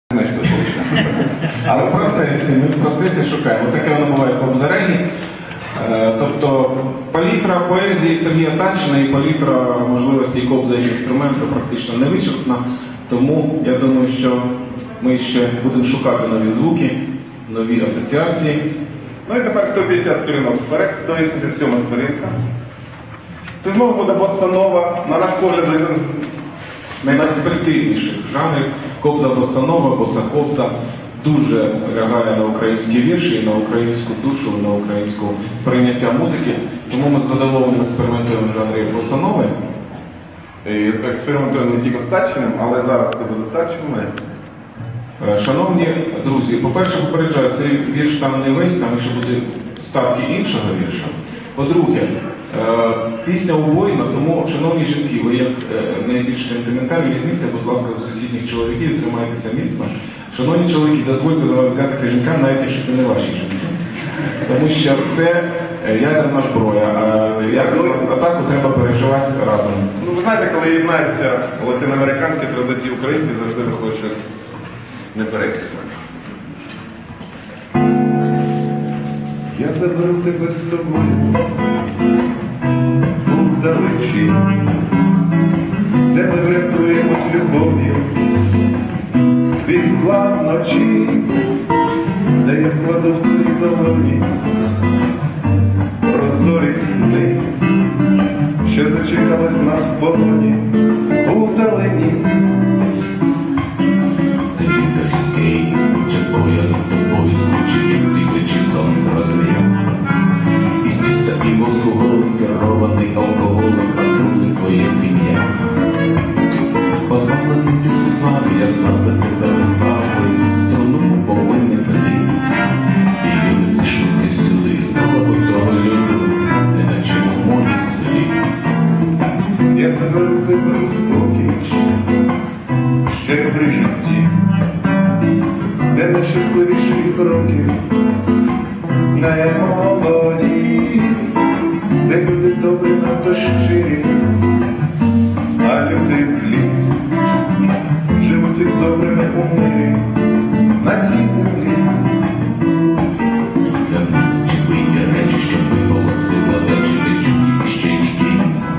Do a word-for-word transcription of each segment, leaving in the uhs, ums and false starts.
знайшли точно. Але в процесі, ми в процесі шукаємо. Таке воно буває в Кобзарені. Тобто палітра поезії Сергія Танчина і палітра можливості кобзарі інструменту практично не вичерпна. Тому я думаю, що ми ще будемо шукати нові звуки, нові асоціації. Ну і тепер сто п'ятдесят сторінок вперед, сто вісімдесят сьома сторінка. Це знову буде босанова, на наш погляд, один з найперспективніших жанрів. Кобза босанова, боса-кобза дуже лягає на українські вірші, на українську душу, на українську сприйняття музики. Тому ми з задоволенням експериментуємо в жанрі босанови. І експериментуємо не тільки з Танчиним, але зараз це буде Танчиним. Шановні друзі, по-перше, попереджаю, цей вірш там не весь, там ще буде ставки іншого вірша. По-друге, пісня убойна, тому, шановні жінки, ви як найбільш сентиментальні, візьміться, будь ласка, з сусідніх чоловіків, тримайтеся міцно. Шановні чоловіки, дозвольте за вас взятися жінкам, навіть якщо це не ваші жінки. Тому що це ядерна зброя, а атаку треба переживати разом. Ну, ви знаєте, коли єднаються латиноамериканські традиції українські, завжди виходить щось непересічне. Я заберу тебе з собою удалечі, де ми врятуємось любов'ю від зла вночі, де я вкладу в твої долоні прозорі сни, що зачекалась нас в полоні удалені. Це вітер жорсткий, чепою з тобою скучить, як тисячі сонця розгрів. Із піста і мозку голий, керований алкоголем, патрулить твоє сім'я. Позбавлений тиску слави, я знав би тебе славою, струну повинен приліт. І люди зійшлися сюди, стало б того люду, неначе у моїй селі. Я заберу тебе у спокій, ще при житті, де найщасливіших років, не молоді, де люди добрі, надто щирі, а люди злі живуть із добрими у мирі на цій землі. Чи вийде речі, щоб виголосила вечері чуті ще які.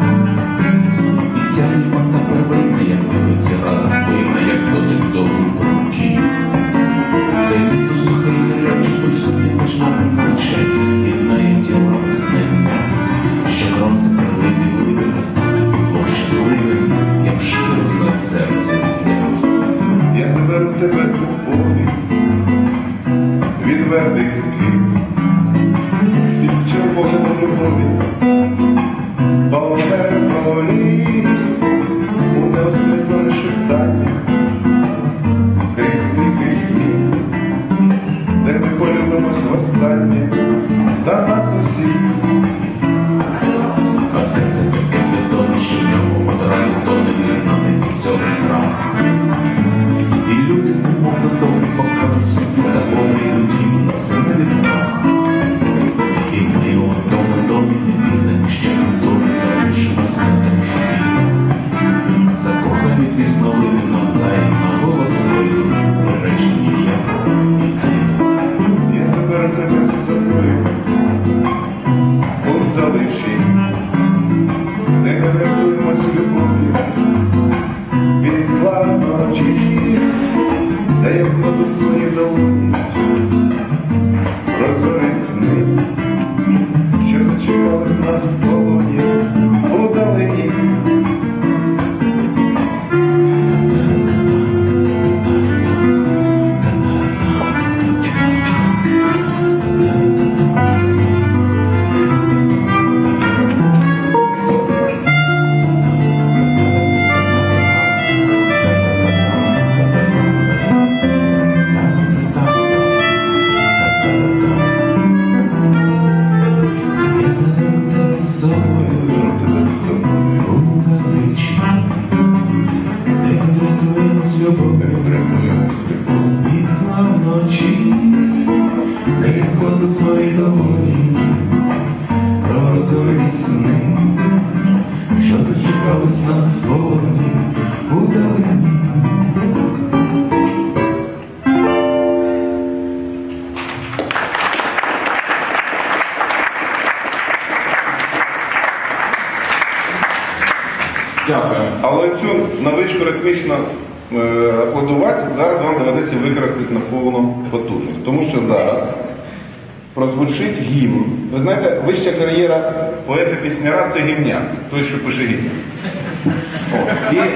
І ця ліпота первинна, як вибиті разом пивна, як дотик до руки. Цей літо сухий гарячий присутній між нами плече, єднає тіла веснення, що кров це прилити вибіг стати Бог щасливим, я б щиро знать серце зняв. Я заберу тебе у полі відвертих слів, від червоного любові, поле у неосмислене шептання, крізь тихий сміх, де ми полюбимось востаннє за нас усіх. А серце таке бездонне, що в ньому одразу тоне незнати до цього страх. І люди, немов на домі, покажуть собі закони, йдуть їм на сили відмах. І ми у тому домі не пізнаємо, ще в домі залишимось на землі. Закохані піснолини навзаєм на голоси, бережні як віки. Я заберу тебе з собою удалечі, де ми врятуємось любов'ю від зла вночі, де я вкладу в твої долоні прозорі сни, що зачекались нас в полоні удалені. Твої долоні, прозорі сни, що зачекались нас в полоні удалені. Але цю навичку ритмічно е, аплодувати зараз вам доведеться використати на повну потужність. Тому що зараз прозвучить гімн. Ви знаєте, вища кар'єра поета-пісняра – це гімняк, той, що пише гімн. О, і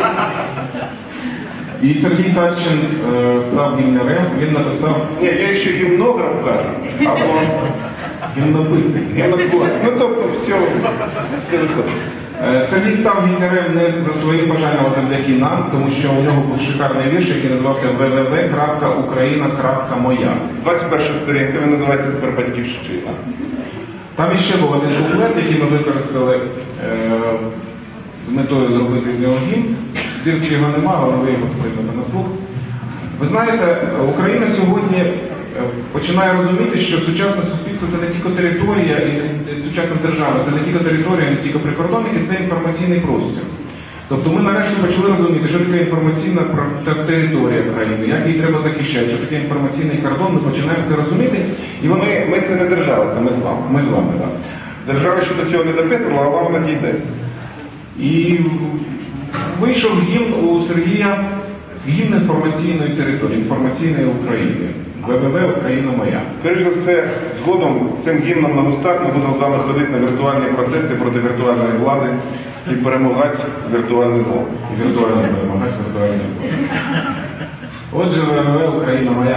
І Сергій Тарчин е, став гімнярем, він написав ні, я ще гімнограф кажу, або гімнописник. гімнотворець. Ну тобто все, все виходить. Е, Сергій став гімнярем не за своїм бажанням, а завдяки нам, тому що у нього був шикарний вірш, який називався в в в крапка україна крапка моя. двадцять перша сторінка, він називається тепер «Батьківщина». Там іще був один куплет, який ми використали е, з метою зробити з нього гімн. Збірці його немає, але ви його сприймете на слух. Ви знаєте, Україна сьогодні е, починає розуміти, що сучасне суспільство це не тільки територія і не- сучасна держава, це не тільки територія, не тільки прикордонники, це інформаційний простір. Тобто ми нарешті почали розуміти, що таке інформаційна про- та- територія країни, як її треба захищати, що таке інформаційний кордон, ми починаємо це розуміти. І вони, Ми, ми це не держава, це ми з вами. ми з вами, так. Держава ще до цього не допитувала, а вам надійде. І вийшов гімн у Сергія, гімн інформаційної території, інформаційної України. в в в Україна моя. Скоріше за все, згодом з цим гімном на устах ми будемо з вами ходити на віртуальні протести проти віртуальної влади і перемагати віртуальне зло. І віртуально перемагати віртуальне. Отже, в в в Україна моя.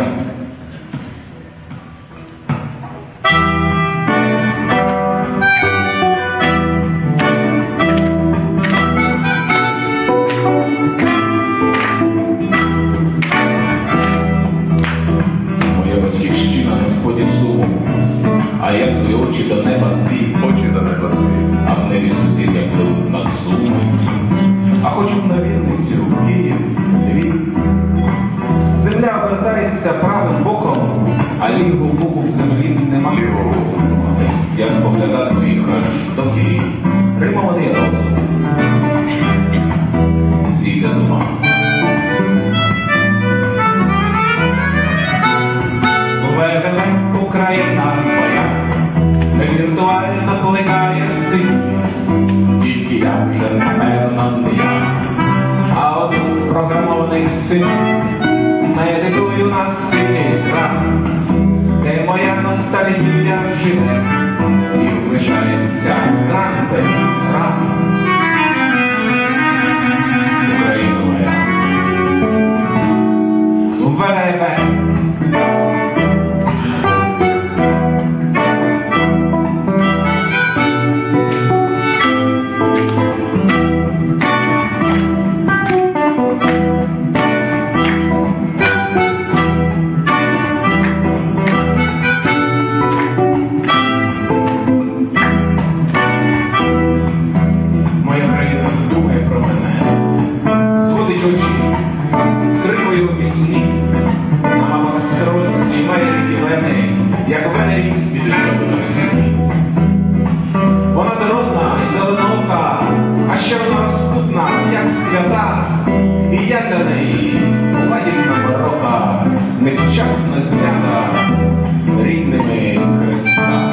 Моя батьківщина на сході суму, а я свої очі до неба звів, Очі до неба свої. а в небі сусідня пливуть на суму. А хочу б на Вінницю, в Київ, Львів. Земля обертається правим боком, а лівого боку в землі нема лівого. Я споглядатиму їх аж до Київ. Римований розум. Зійде з ума. В Україна моя, віртуально плекає синь, тільки я вже напевно не я, а один з програмованих синів медитую на синій екран, де моя ностальгія живе і вмішається ран без ран. Україна моя, в-в-в. Моя країна думає про мене, зводить очі, скрикує у вісні, а мама строй знімає кілени, як венері з-під льоду навесні. Вона дородна і зеленока, а ще вона розпутна, як свята, і я для неї лагідна барока, невчасно знята рідними з Христа.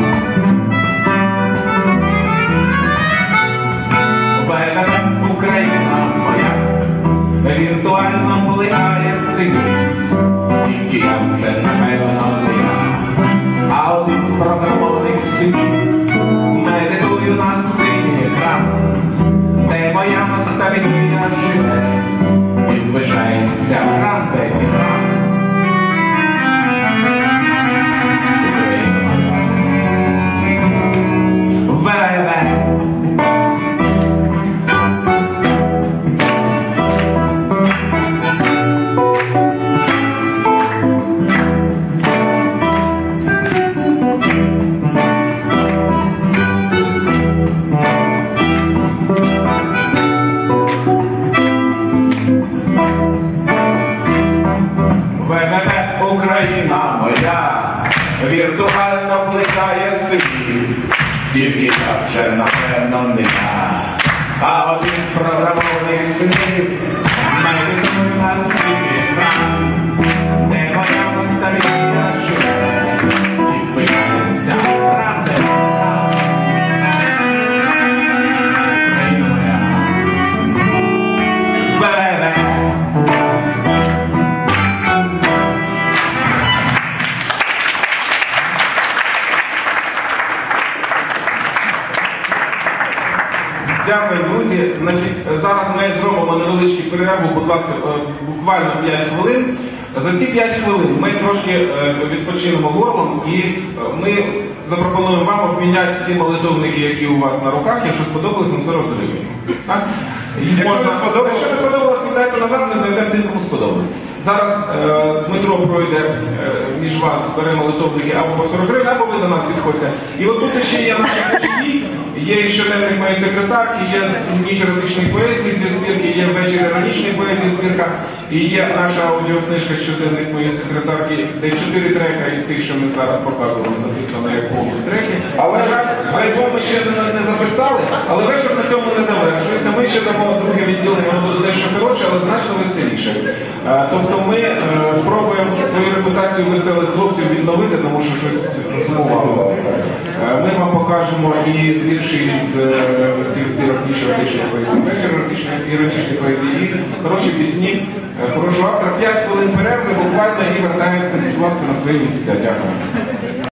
В-в-в Україна моя, віртуально плекає синів, тільки я вже напевно не я, а один з програмованих синів медитую на синій екран, де моя ностальгія живе і вважається ран де ран. Україна моя, в-в-в. В-в-в Україна моя, віртуально плекає синів, тільки я вже напевно не я, а один з програмованих синів медитує на свій екран, де моя ностальгія живе і впинається ран де ран. Україна моя, значить, зараз ми зробимо невеличку перерву, будь ласка, е, буквально п'ять хвилин. За ці п'ять хвилин ми трошки е, відпочинемо горлом і е, ми запропонуємо вам обміняти ті молитовники, які у вас на руках, якщо сподобалось, на сорок гривень. Так? Їх Якщо можна- не сподобалось- якщо не сподобалось, віддайте назад, не знайдемо тим, кому сподобалось. Зараз е, Дмитро пройде е, між вас, бере молитовники або по сорок гривень, або ви до нас підходьте. І отут ще є наші ключі, є і щоденник моєї секретарки, є ніч еротичної поезії, дві збірки, є вечір іронічної поезії збірка, і є наша аудіокнижка щоденник моєї секретарки, де чотири трека із тих, що ми зараз показували, написано як повні треки. Але, на жаль, альбом ми ще не, не записали, але вечір на цьому не завершується. Ми ще дамо друге відділення, воно буде дещо коротше, але значно веселіше. Е, Тобто ми е, спробуємо свою репутацію веселих хлопців відновити, тому що щось засумувало. Е, Ми вам покажемо і вірші з е, цих збірок ніч еротичної поезії, вечір еротичної іронічної поезії, і хороші пісні, е, хорошого автора. П'ять хвилин перерви, буквально і вертаєтесь, будь ласка, на свої місця. Дякую.